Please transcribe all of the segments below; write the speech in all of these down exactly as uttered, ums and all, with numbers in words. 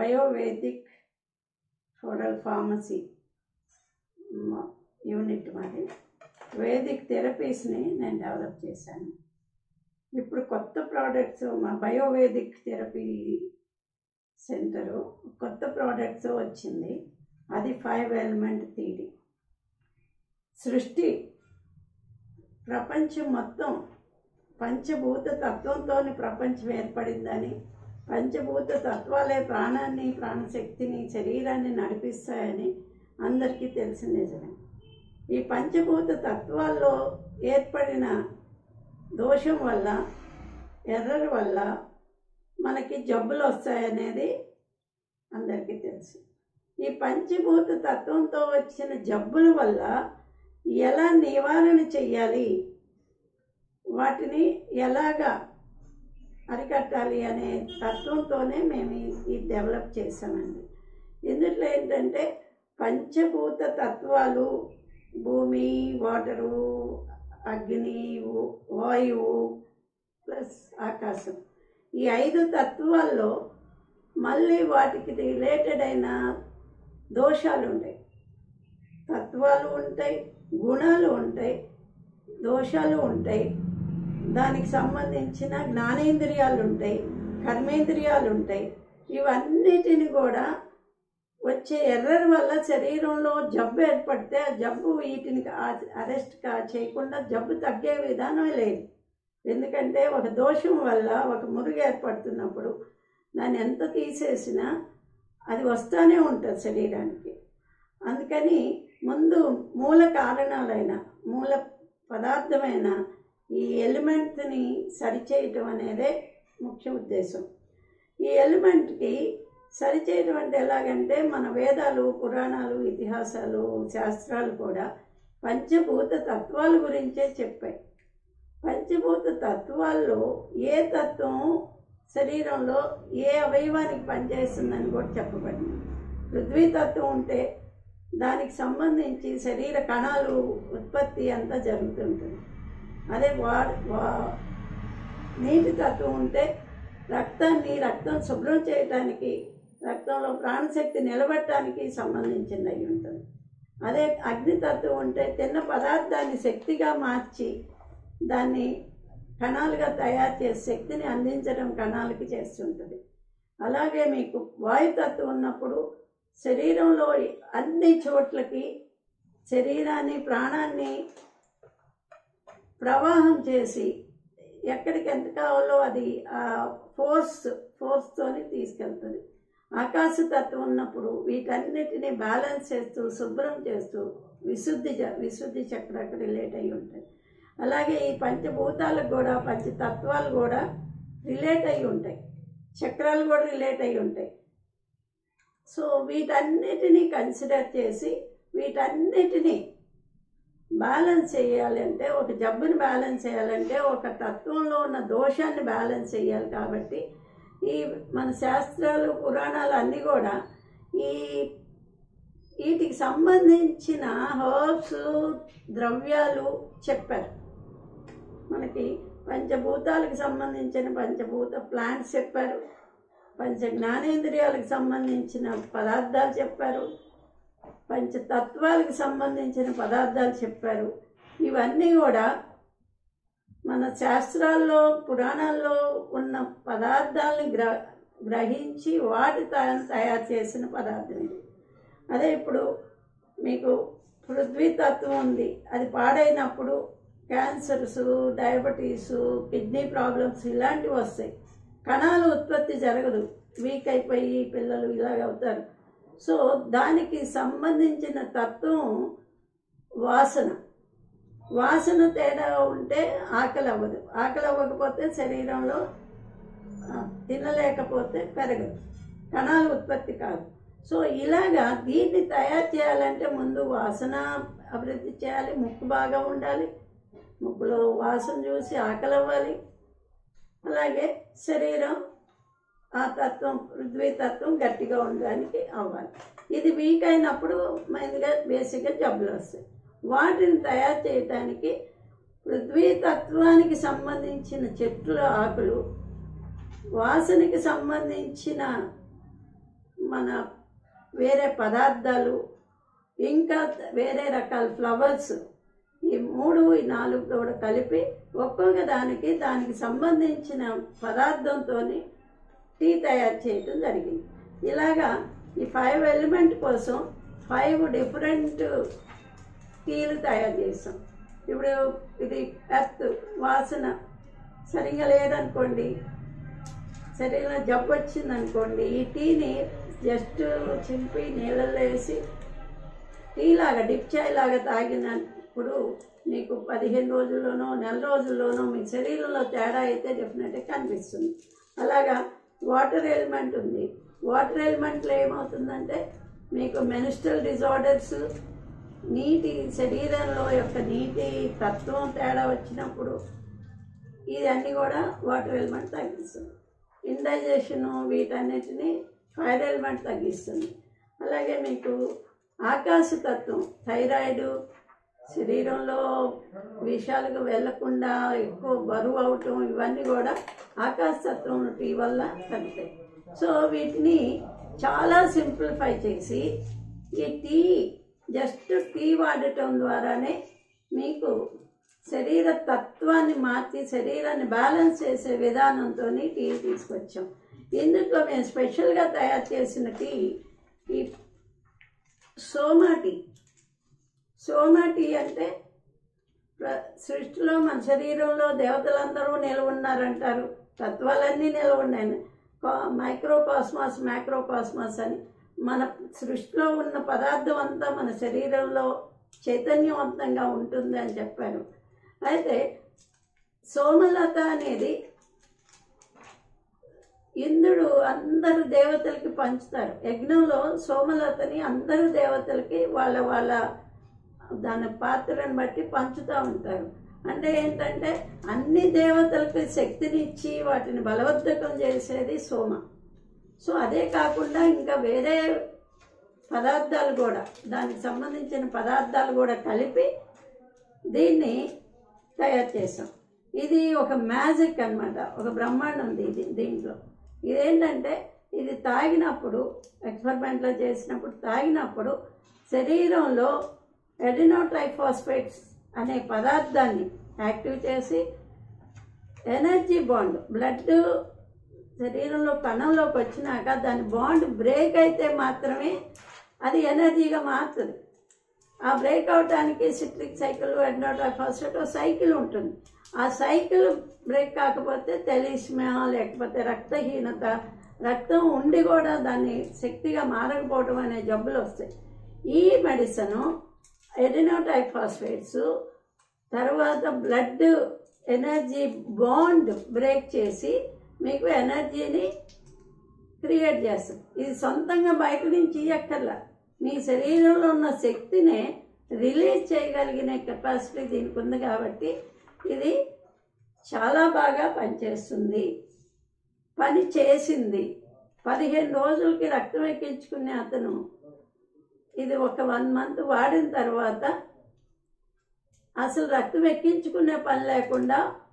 Biovedic floral pharmacy unit మాది. వేదిక్ థెరపీస్ని నేను డెవలప్ చేశాను. ఇప్పుడు కొత్త ప్రోడక్ట్స్ మా బయోవేదిక్ థెరపీ సెంటరు కొత్త ప్రోడక్ట్స్ వచ్చింది. అది ఫైవ్ ఎలిమెంట్ థియరీ. సృష్టి ప్రపంచం మొత్తం పంచభూత తత్వంతో ప్రపంచం ఏర్పడిందని, పంచభూత తత్వాలే ప్రాణాన్ని, ప్రాణశక్తిని, శరీరాన్ని నడిపిస్తాయని అందరికీ తెలిసిన నిజమే. ఈ పంచభూత తత్వాల్లో ఏర్పడిన దోషం వల్ల, ఎర్రర్ వల్ల మనకి జబ్బులు వస్తాయనేది అందరికీ తెలుసు. ఈ పంచభూత తత్వంతో వచ్చిన జబ్బుల వల్ల ఎలా నివారణ చెయ్యాలి, వాటిని ఎలాగా అరికట్టాలి అనే తత్వంతోనే మేము ఇది డెవలప్ చేసామండి. ఇందులో ఏంటంటే పంచభూత తత్వాలు భూమి, వాటరు, అగ్ని, వాయువు ప్లస్ ఆకాశం, ఈ ఐదు తత్వాల్లో మళ్ళీ వాటికి రిలేటెడ్ అయిన దోషాలు ఉంటాయి. తత్వాలు ఉంటాయి, గుణాలు ఉంటాయి, దోషాలు ఉంటాయి. దానికి సంబంధించిన జ్ఞానేంద్రియాలు ఉంటాయి, కర్మేంద్రియాలు ఉంటాయి. ఇవన్నిటిని కూడా వచ్చే ఎర్రర్ వల్ల శరీరంలో జబ్బు ఏర్పడితే ఆ జబ్బు వీటిని అరెస్ట్ కా చేయకుండా జబ్బు తగ్గే విధానం లేదు. ఎందుకంటే ఒక దోషం వల్ల ఒక మురుగు ఏర్పడుతున్నప్పుడు దాన్ని ఎంత తీసేసినా అది వస్తూనే ఉంటుంది శరీరానికి. అందుకని ముందు మూల కారణాలైన, మూల పదార్థమైన ఈ ఎలిమెంట్ని సరిచేయటం అనేదే ముఖ్య ఉద్దేశం. ఈ ఎలిమెంట్కి సరిచేయటం అంటే ఎలాగంటే మన వేదాలు, పురాణాలు, ఇతిహాసాలు, శాస్త్రాలు కూడా పంచభూత తత్వాల గురించే చెప్పాయి. పంచభూత తత్వాల్లో ఏ తత్వం శరీరంలో ఏ అవయవానికి పనిచేస్తుందని కూడా చెప్పబడింది. పృథ్వీ తత్వం ఉంటే దానికి సంబంధించి శరీర కణాలు ఉత్పత్తి అంతా జరుగుతుంటుంది. అదే వా వా నీటి తత్వం ఉంటే రక్తాన్ని రక్తం శుభ్రం చేయటానికి, రక్తంలో ప్రాణశక్తి నిలబెట్టడానికి సంబంధించింది అయి ఉంటుంది. అదే అగ్నితత్వం ఉంటే తిన్న పదార్థాన్ని శక్తిగా మార్చి దాన్ని కణాలుగా తయారు చేసి శక్తిని అందించడం కణాలకి చేస్తుంటుంది. అలాగే మీకు వాయుతత్వం ఉన్నప్పుడు శరీరంలో అన్ని చోట్లకి శరీరాన్ని, ప్రాణాన్ని ప్రవాహం చేసి ఎక్కడికి ఎంత కావాలో అది ఆ ఫోర్స్ ఫోర్స్తోని తీసుకెళ్తుంది. ఆకాశతత్వం ఉన్నప్పుడు వీటన్నిటిని బ్యాలెన్స్ చేస్తూ, శుభ్రం చేస్తూ విశుద్ధి విశుద్ధి చక్రకు రిలేట్ అయి ఉంటాయి. అలాగే ఈ పంచభూతాలకు కూడా, పంచతత్వాలు కూడా రిలేట్ అయి ఉంటాయి. చక్రాలు కూడా రిలేట్ అయి ఉంటాయి. సో వీటన్నిటినీ కన్సిడర్ చేసి వీటన్నిటినీ బ్యాలెన్స్ చేయాలంటే, ఒక జబ్బుని బ్యాలెన్స్ చేయాలంటే ఒక తత్వంలో ఉన్న దోషాన్ని బ్యాలెన్స్ చేయాలి. కాబట్టి ఈ మన శాస్త్రాలు, పురాణాలు అన్నీ కూడా ఈ వీటికి సంబంధించిన హర్బ్స్, ద్రవ్యాలు చెప్పారు. మనకి పంచభూతాలకు సంబంధించిన పంచభూత ప్లాంట్స్ చెప్పారు, పంచ జ్ఞానేంద్రియాలకు సంబంధించిన పదార్థాలు చెప్పారు, పంచతత్వాలకు సంబంధించిన పదార్థాలు చెప్పారు. ఇవన్నీ కూడా మన శాస్త్రాల్లో, పురాణాల్లో ఉన్న పదార్థాలని గ్ర గ్రహించి వాటి తయారు చేసిన పదార్థం ఇది. అదే ఇప్పుడు మీకు పృథ్వీతత్వం ఉంది, అది పాడైనప్పుడు క్యాన్సర్స్, డయాబెటీసు, కిడ్నీ ప్రాబ్లమ్స్ ఇలాంటివి వస్తాయి. కణాలు ఉత్పత్తి జరగదు, వీక్ అయిపోయి పిల్లలు ఇలాగ అవుతారు. సో దానికి సంబంధించిన తత్వం వాసన. వాసన తేడా ఉంటే ఆకలి అవ్వదు, ఆకలి అవ్వకపోతే శరీరంలో తినలేకపోతే పెరగదు, కణాలు ఉత్పత్తి కాదు. సో ఇలాగా దీన్ని తయారు చేయాలంటే ముందు వాసన అభివృద్ధి చేయాలి. ముక్కు బాగా ఉండాలి, ముక్కులో వాసన చూసి ఆకలి అవ్వాలి. అలాగే శరీరం ఆ తత్వం, పృథ్వీ తత్వం గట్టిగా ఉండడానికి అవ్వాలి. ఇది వీక్ అయినప్పుడు మెయిన్గా బేసిక్గా జబ్బులు వస్తాయి. వాటిని తయారు చేయడానికి పృథ్వీ తత్వానికి సంబంధించిన చెట్ల ఆకులు, వాసనకి సంబంధించిన మన వేరే పదార్థాలు, ఇంకా వేరే రకాల ఫ్లవర్స్, ఈ మూడు ఈ నాలుగు కూడా కలిపి ఒక్కొక్క దానికి దానికి సంబంధించిన పదార్థంతో టీ తయారు చేయటం జరిగింది. ఇలాగా ఈ ఫైవ్ ఎలిమెంట్ కోసం ఫైవ్ డిఫరెంట్ టీలు తయారు చేసాం. ఇప్పుడు ఇది ఎర్త్ వాసన సరిగా లేదనుకోండి, సరిగా జబ్బు వచ్చిందనుకోండి, ఈ టీని జస్ట్ చింపి నీళ్ళల్లో వేసి టీలాగా డిప్ చాయ్ లాగా తాగినప్పుడు మీకు పదిహేను రోజుల్లోనో నెల రోజుల్లోనో మీ శరీరంలో తేడా అయితే డెఫినెట్గా కనిపిస్తుంది. అలాగా వాటర్ ఎలిమెంట్ ఉంది. వాటర్ ఎలిమెంట్లో ఏమవుతుందంటే మీకు మెనిస్ట్రల్ డిజార్డర్స్, నీటి శరీరంలో యొక్క నీటి తత్వం తేడా వచ్చినప్పుడు ఇదన్నీ కూడా వాటర్ ఎలిమెంట్ తగ్గిస్తుంది. ఇండైజెషను వీటన్నిటిని ఫైర్ ఎలిమెంట్ తగ్గిస్తుంది. అలాగే మీకు ఆకాశతత్వం, థైరాయిడ్, శరీరంలో విషయాలకు వెళ్లకుండా ఎక్కువ బరువు అవటం, ఇవన్నీ కూడా ఆకాశతత్వం టీ వల్ల తగ్గుతాయి. సో వీటిని చాలా సింప్లిఫై చేసి ఈ టీ జస్ట్ టీ వాడటం ద్వారానే మీకు శరీర తత్వాన్ని మార్చి శరీరాన్ని బ్యాలెన్స్ చేసే విధానంతో టీ తీసుకొచ్చాం. ఇందులో మేము స్పెషల్గా తయారు చేసిన టీ ఈ సోమా టీ. సోమా టీ అంటే సృష్టిలో మన శరీరంలో దేవతలందరూ నిలవ ఉన్నారంటారు, తత్వాలన్నీ నిలవ ఉన్నాయి. మైక్రోకాస్మాస్ మ్యాక్రోకాస్మాస్ అని మన సృష్టిలో ఉన్న పదార్థం అంతా మన శరీరంలో చైతన్యవంతంగా ఉంటుంది అని చెప్పారు. అయితే సోమలత అనేది ఇంద్రుడు అందరు దేవతలకి పంచుతారు. యజ్ఞంలో సోమలతని అందరు దేవతలకి వాళ్ళ వాళ్ళ దాని పాత్రను బట్టి పంచుతూ ఉంటారు. అంటే ఏంటంటే అన్ని దేవతలకు శక్తినిచ్చి వాటిని బలవర్ధకం చేసేది సోమ. సో అదే కాకుండా ఇంకా వేరే పదార్థాలు కూడా, దానికి సంబంధించిన పదార్థాలు కూడా కలిపి దీన్ని తయారు చేసాం. ఇది ఒక మ్యాజిక్ అన్నమాట, ఒక బ్రహ్మాండం ఉంది ఇది. దీంట్లో ఇదేంటంటే ఇది తాగినప్పుడు, ఎక్స్పెరిమెంట్లో చేసినప్పుడు తాగినప్పుడు శరీరంలో ఎడినోట్రైఫాస్ఫేట్స్ అనే పదార్థాన్ని యాక్టివ్ చేసి ఎనర్జీ బాండ్, బ్లడ్ శరీరంలో కణంలోకి వచ్చినాక దాని బాండ్ బ్రేక్ అయితే మాత్రమే అది ఎనర్జీగా మారుతుంది. ఆ బ్రేక్ అవడానికి సిట్రిక్ సైకిల్, ఎడినోట్రైఫాస్ఫేట్ సైకిల్ ఉంటుంది. ఆ సైకిల్ బ్రేక్ కాకపోతే తెలీస్మియా, లేకపోతే రక్తహీనత, రక్తం ఉండి కూడా దాన్ని శక్తిగా మారకపోవడం అనే జబ్బులు వస్తాయి. ఈ మెడిసిన్ ఎడినోట్రైఫాస్ఫేట్స్ తర్వాత బ్లడ్ ఎనర్జీ బాండ్ బ్రేక్ చేసి మీకు ఎనర్జీని క్రియేట్ చేస్తుంది. ఇది సొంతంగా బయట నుంచి ఇయ్యక్కర్లా, మీ శరీరంలో ఉన్న శక్తినే రిలీజ్ చేయగలిగిన కెపాసిటీ దీనికి ఉంది. కాబట్టి ఇది చాలా బాగా పనిచేస్తుంది, పని చేసింది. పదిహేను రోజులకి రక్తం ఎక్కించుకునే అతను ఇది ఒక వన్ మంత్ వాడిన తర్వాత అసలు రక్తం ఎక్కించుకునే పని లేకుండా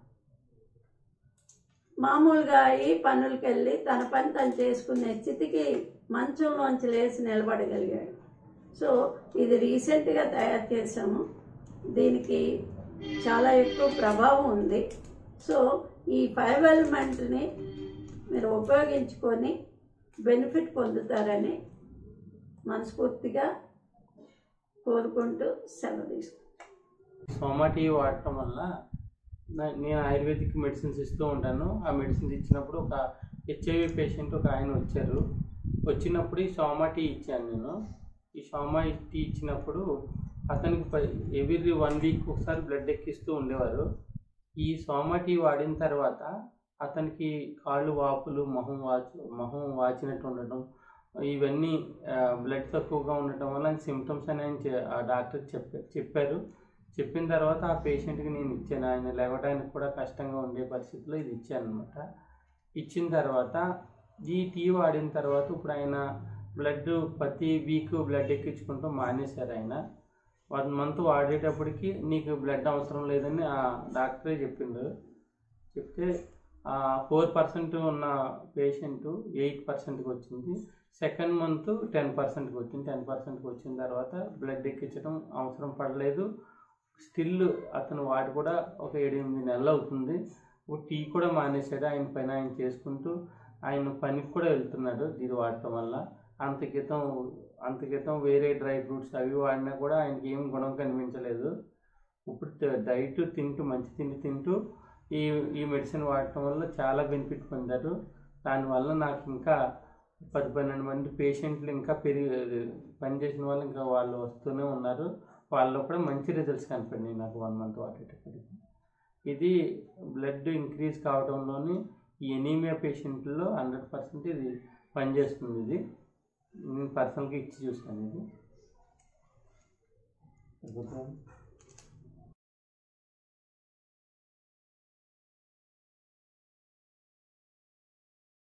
మామూలుగా ఈ పనులకి వెళ్ళి తన పని తను చేసుకునే స్థితికి మంచంలోంచి లేచి నిలబడగలిగాడు. సో ఇది రీసెంట్గా తయారు చేసాము, దీనికి చాలా ఎక్కువ ప్రభావం ఉంది. సో ఈ ఫైవ్ ఎలిమెంట్ని మీరు ఉపయోగించుకొని బెనిఫిట్ పొందుతారని మనస్ఫూర్తిగా కోరుకుంటూ సెలవు తీసుకుంటాను. సోమా టీ వాడటం వల్ల నేను ఆయుర్వేదిక్ మెడిసిన్స్ ఇస్తూ ఉంటాను. ఆ మెడిసిన్స్ ఇచ్చినప్పుడు ఒక హెచ్ఐవి పేషెంట్ ఒక ఆయన వచ్చారు. వచ్చినప్పుడు ఈ సోమా టీ ఇచ్చాను నేను. ఈ సోమా టీ ఇచ్చినప్పుడు అతనికి ఎవ్రీ వన్ వీక్ ఒకసారి బ్లడ్ ఎక్కిస్తూ ఉండేవారు. ఈ సోమా టీ వాడిన తర్వాత అతనికి కాళ్ళు వాపులు, మొహం వాచు మొహం వాచినట్టు ఉండటం, ఇవన్నీ బ్లడ్ తక్కువగా ఉండటం వల్ల సిమ్టమ్స్ అని ఆయన ఆ డాక్టర్ చెప్ప చెప్పారు చెప్పిన తర్వాత ఆ పేషెంట్కి నేను ఇచ్చాను. ఆయన లేవడానికి కూడా కష్టంగా ఉండే పరిస్థితిలో ఇది ఇచ్చాను అనమాట. ఇచ్చిన తర్వాత ఈ టీ వాడిన తర్వాత ఇప్పుడు ఆయన బ్లడ్ ప్రతి వీక్ బ్లడ్ ఎక్కించుకుంటూ మానేశారు. ఆయన వన్ మంత్ వాడేటప్పటికి నీకు బ్లడ్ అవసరం లేదని ఆ డాక్టరే చెప్పిండు. చెప్తే ఫోర్ పర్సెంట్ ఉన్న పేషెంట్ ఎయిట్ పర్సెంట్కి వచ్చింది, సెకండ్ మంత్ టెన్ పర్సెంట్కి వచ్చింది. టెన్ పర్సెంట్కి వచ్చిన తర్వాత బ్లడ్ ఎక్కించడం అవసరం పడలేదు. స్టిల్ అతను వాటి కూడా ఒక ఏడు ఎనిమిది నెలలు అవుతుంది. టీ కూడా మానేశాడు. ఆయన పైన ఆయన చేసుకుంటూ ఆయన పనికి కూడా వెళ్తున్నాడు ఇది వాడటం వల్ల. అంత క్రితం అంత క్రితం వేరే డ్రై ఫ్రూట్స్ అవి వాడినా కూడా ఆయనకి ఏం గుణం కనిపించలేదు. ఇప్పుడు డైట్ తింటూ మంచి తిండి తింటూ ఈ ఈ మెడిసిన్ వాడటం వల్ల చాలా బెనిఫిట్ పొందారు. దానివల్ల నాకు ఇంకా పది పన్నెండు మంది పేషెంట్లు ఇంకా పెరిగి పనిచేసిన వాళ్ళు ఇంకా వాళ్ళు వస్తూనే ఉన్నారు. వాళ్ళు కూడా మంచి రిజల్ట్స్ కనపడినాయి నాకు వన్ మంత్ వాడేటప్పటికి. ఇది బ్లడ్ ఇంక్రీజ్ కావడంలోని ఈ ఎనీమియా పేషెంట్లో హండ్రెడ్ పర్సెంట్ ఇది పనిచేస్తుంది. ఇది నేను పర్సనల్గా ఇచ్చి చూసాను. ఇది